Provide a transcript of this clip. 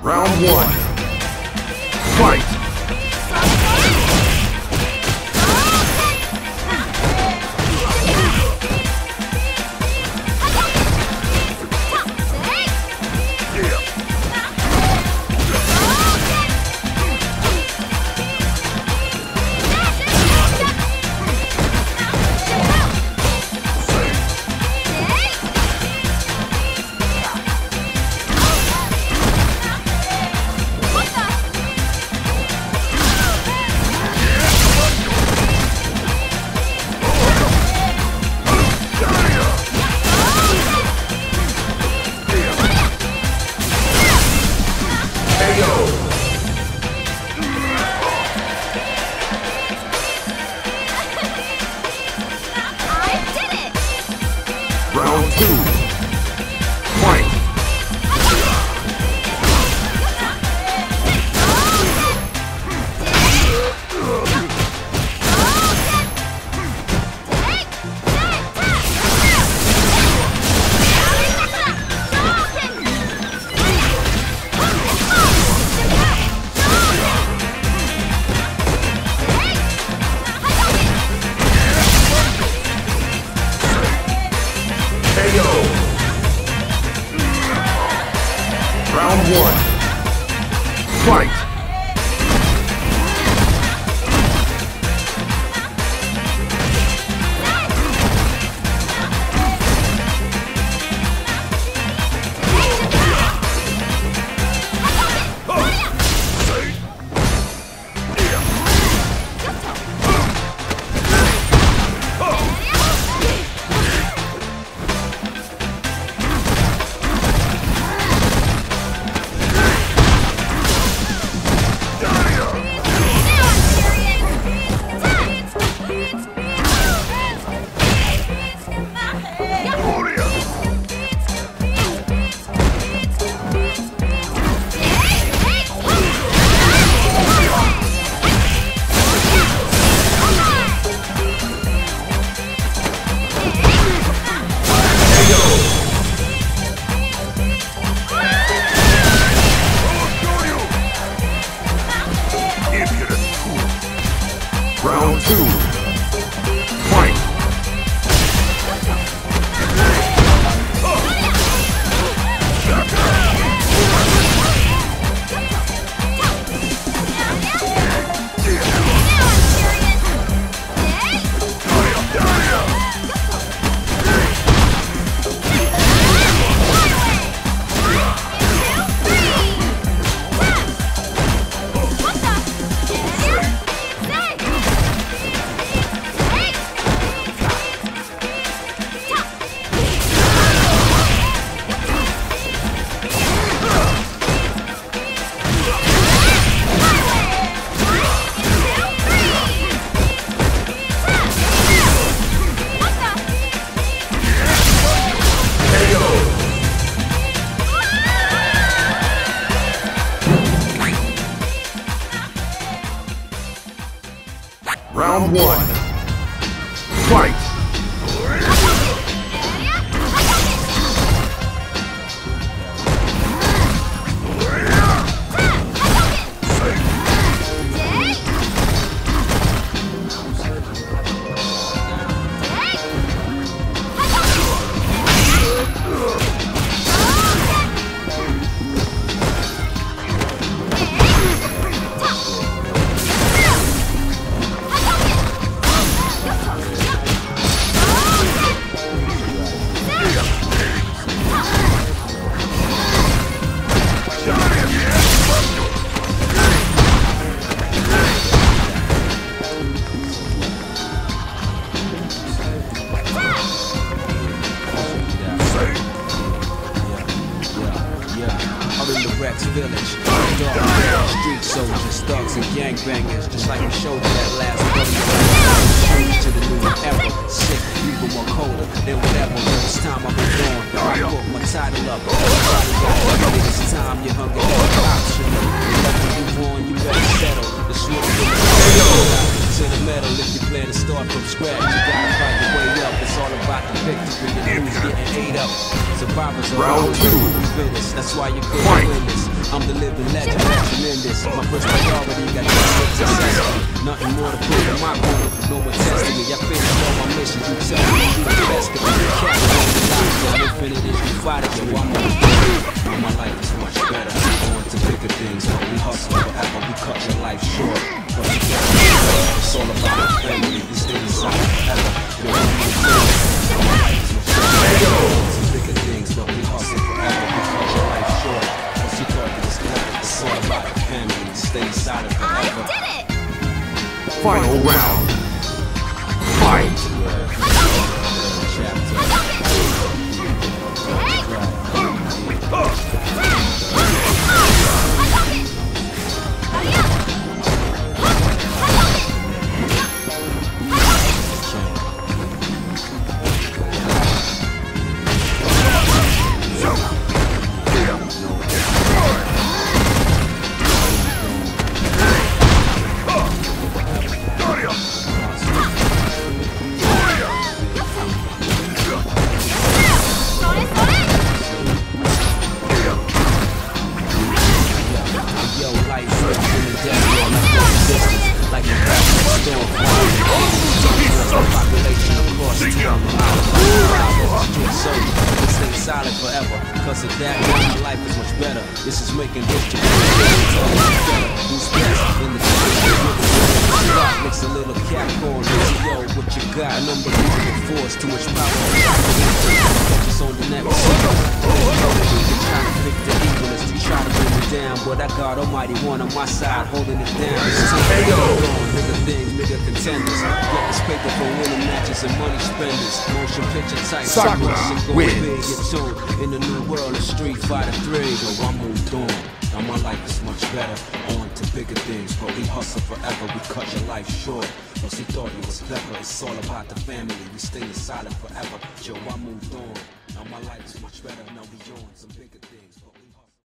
Round one. Fight! Round two. Fight! Round one. Fight! Round two. Fight! Round one. Fight! Village, dark street soldiers, thugs and gangbangers, just like we showed you that last video. To the new era, sick, even more colder than whatever. This time I've been gone. I put my title up. It's time you hung it optional. Whatever you want, you better settle. The switch to the metal. If you plan to start from scratch, you gotta fight your way up. It's all about the victory. The news getting ate up. Survivors are round two. That's why you're good. I'm the living staying silent forever. I did it! Final round. Fight! Silent forever, cause of that my life is much better. This is making history. Who's best in the game? Makes a little cat call, yo, what you got? An unbelievable force, too much power. Focus on the next. Trying to pick the evilness to try to bring me down, but I got Almighty One on my side, holding it down. Bigger things, bigger contenders. Get this paper for winning matches and money spenders. Motion picture type. Sakura wins. In the new world of Street Fighter 3, so I moved on. Now my life is much better. On to bigger things, but we hustle forever. We cut your life short. Cause he thought you was clever. It's all about the family. We staying silent forever. Yo, I moved on. Now my life is much better. Now we on some bigger things. But